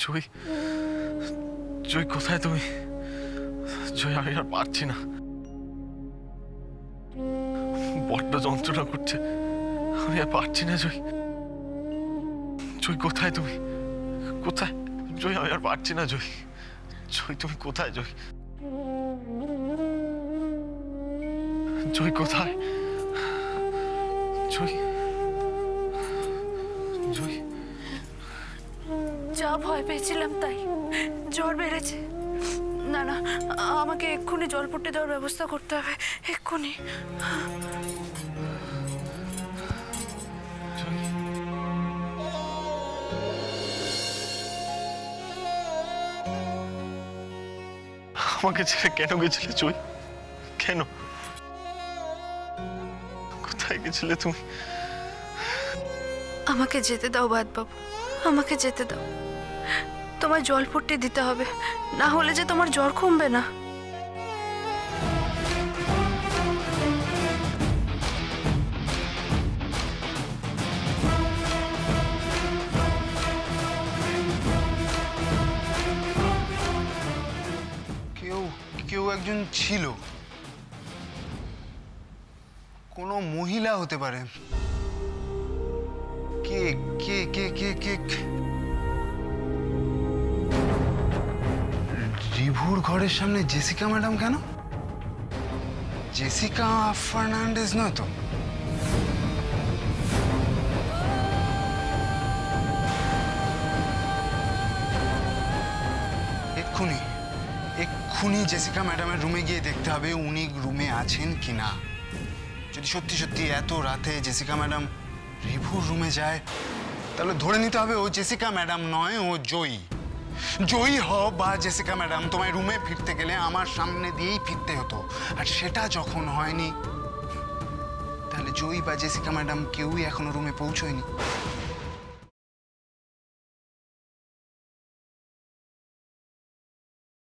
জয়ী, জয়ী কোথায় তুমি? জয়ী, আমি আর পারছি না, বড্ড যন্ত্রণা করছে, আমি আর পারছি না। জয়ী, জয়ী কোথায় তুমি? কোথায়? জয়ী, আমি আর পারছি না। জয়ী, জয়ী তুমি কোথায়? জয়ী, জয়ী কোথায়? জয়ী, জয়ী। যা ভয় পেয়েছিলাম তাই, জ্বর বেড়েছে। না না, আমাকে এক্ষুনি জলপট্টি দেওয়ার ব্যবস্থা করতে হবে, এক্ষুনি। আমাকে ছেড়ে কেন গেছিলে জয়ী? কেন? কোথায় গেছিলে তুমি? আমাকে যেতে দাও বাদবাবু, আমাকে যেতে দাও। তোমায় জলপট্টি দিতে হবে, না হলে যে তোমার জ্বর কমবে না। কেউ একজন ছিল, কোনো মহিলা হতে পারে। কে কে কে কে কে? রিভুর ঘরের সামনে জেসিকা ম্যাডাম কেন? জেসিকা ফার্নান্ডেজ নয় তো? এক্ষুনি জেসিকা ম্যাডামের রুমে গিয়ে দেখতে হবে উনি রুমে আছেন কিনা। যদি সত্যি সত্যি এত রাতে জেসিকা ম্যাডাম রিভুর রুমে যায়, তাহলে ধরে নিতে হবে ও জেসিকা ম্যাডাম নয়, ও জয়ী। জয়ী হও বা জেসিকা ম্যাডাম, তোমায় রুমে ফিরতে গেলে আমার সামনে দিয়েই ফিরতে হতো, আর সেটা যখন হয়নি, তাহলে জয়ী বা জেসিকা ম্যাডাম কেউই এখনো রুমে পৌঁছয়নি।